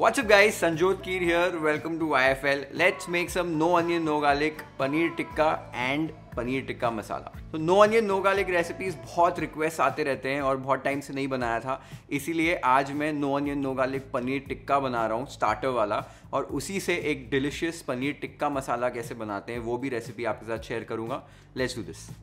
What's up guys, Sanjot Keer here, welcome to YFL. Let's make some no onion no garlic paneer tikka and paneer tikka masala. तो no onion no garlic recipes बहुत request आते रहते हैं और बहुत time से नहीं बनाया था, इसीलिए आज मैं no onion no garlic paneer tikka बना रहा हूँ स्टार्टर वाला, और उसी से एक डिलिशियस पनीर टिक्का मसाला कैसे बनाते हैं वो भी रेसिपी आपके साथ शेयर करूँगा। Let's do this.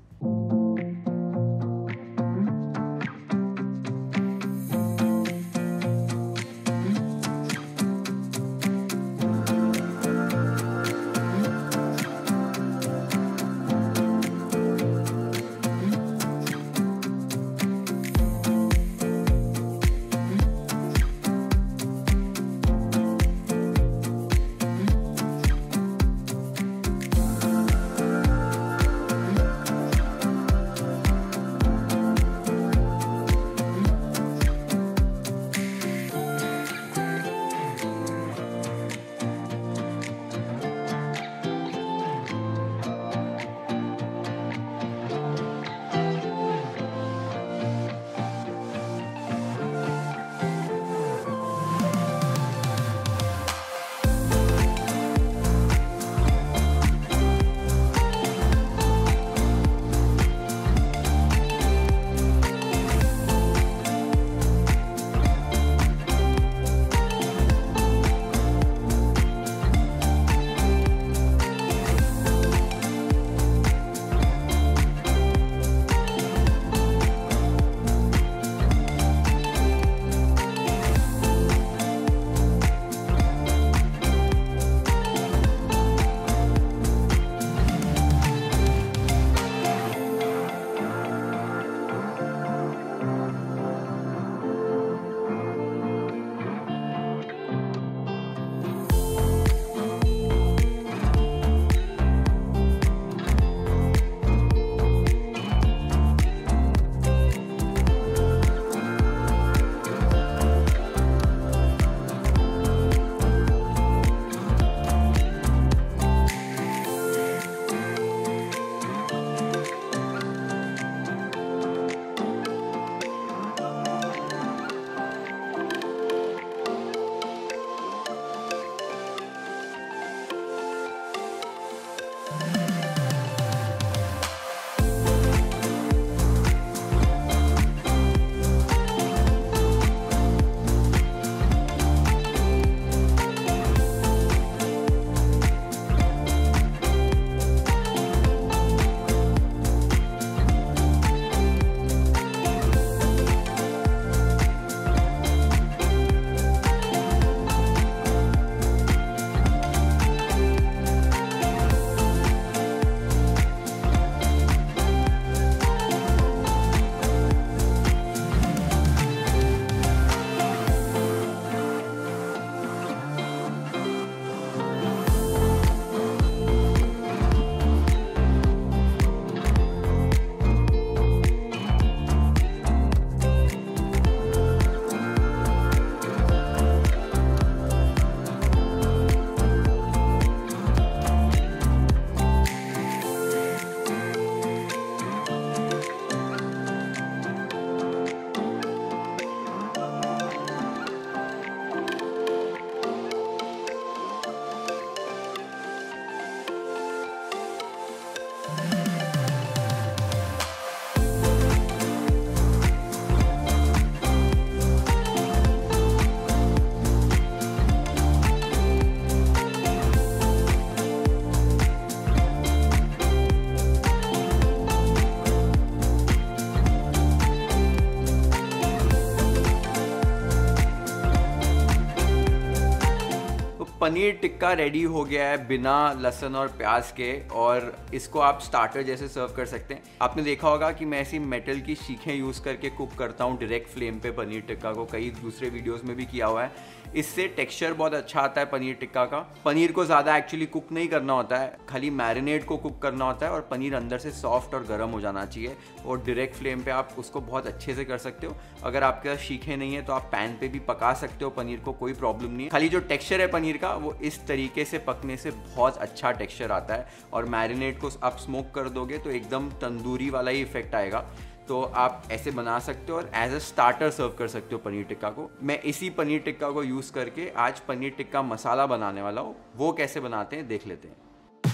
Paneer tikka ready हो गया है बिना लहसुन और प्याज के, और इसको आप स्टार्टर जैसे सर्व कर सकते हैं। आपने देखा होगा कि मैं ऐसी मेटल की शीखें यूज़ करके कुक करता हूँ डायरेक्ट फ्लेम पे पनीर टिक्का को, कई दूसरे वीडियोस में भी किया हुआ है। इससे टेक्सचर बहुत अच्छा आता है पनीर टिक्का का। पनीर को ज़्यादा एक्चुअली कुक नहीं करना होता है, खाली मैरिनेट को कुक करना होता है, और पनीर अंदर से सॉफ्ट और गर्म हो जाना चाहिए, और डायरेक्ट फ्लेम पे आप उसको बहुत अच्छे से कर सकते हो। अगर आपके पास शीखें नहीं है तो आप पैन पे भी पका सकते हो पनीर को, कोई प्रॉब्लम नहीं है। खाली जो टेक्सचर है पनीर का वो इस तरीके से पकने से बहुत अच्छा टेक्सचर आता है, और मैरिनेट को आप स्मोक कर दोगे तो एकदम तंदूरी वाला ही इफेक्ट आएगा। तो आप ऐसे बना सकते हो और एज अ स्टार्टर सर्व कर सकते हो पनीर टिक्का को। मैं इसी पनीर टिक्का को यूज़ करके आज पनीर टिक्का मसाला बनाने वाला हूँ, वो कैसे बनाते हैं देख लेते हैं।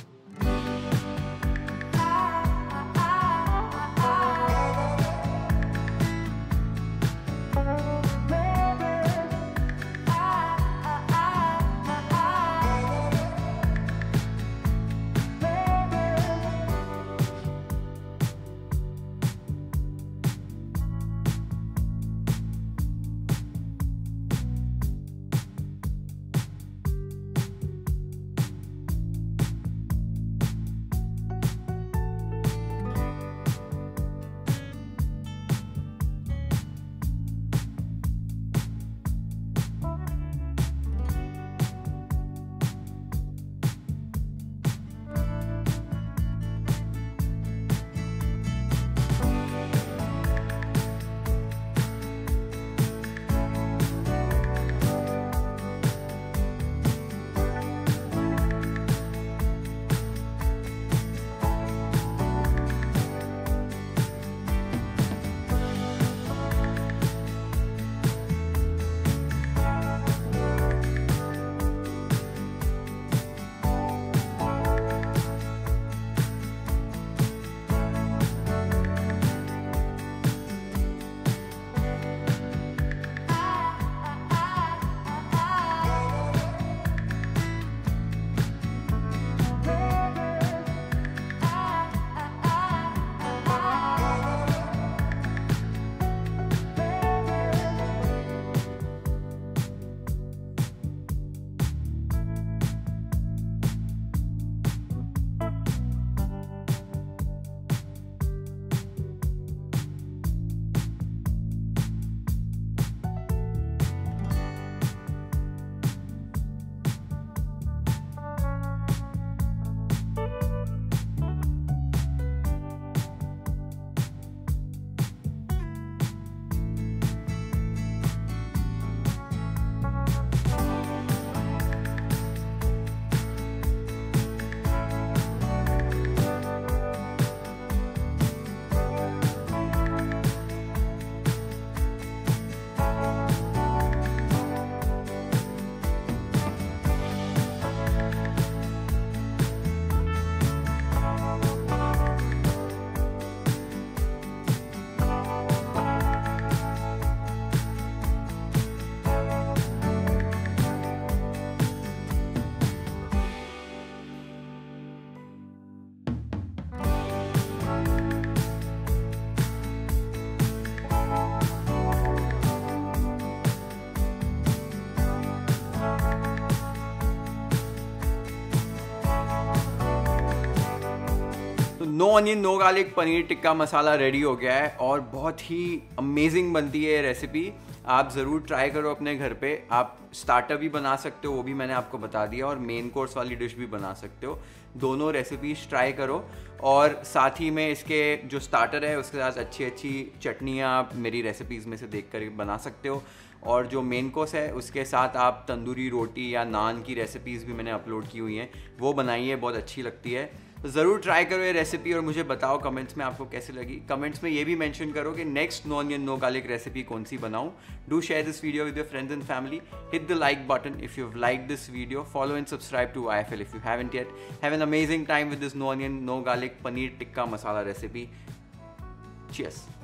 No onion no garlic paneer tikka masala ready हो गया है और बहुत ही अमेजिंग बनती है ये रेसिपी। आप ज़रूर ट्राई करो अपने घर पे। आप स्टार्टर भी बना सकते हो, वो भी मैंने आपको बता दिया, और मेन कोर्स वाली डिश भी बना सकते हो। दोनों रेसिपीज ट्राई करो और साथ ही में इसके जो स्टार्टर है उसके साथ अच्छी अच्छी चटनियाँ आप मेरी रेसिपीज़ में से देख कर बना सकते हो। और जो मेन कोर्स है उसके साथ आप तंदूरी रोटी या नान की रेसिपीज़ भी मैंने अपलोड की हुई हैं, वो बनाइए, बहुत अच्छी लगती है। तो ज़रूर ट्राई करो ये रेसिपी और मुझे बताओ कमेंट्स में आपको कैसे लगी। कमेंट्स में ये भी मेंशन करो कि next no onion no garlic recipe कौन सी बनाऊं। Do share this video with your friends and family. Hit the like button if you've liked this video. Follow and subscribe to IFL if you haven't yet. Have an amazing time with this no onion no garlic paneer tikka masala recipe. Cheers.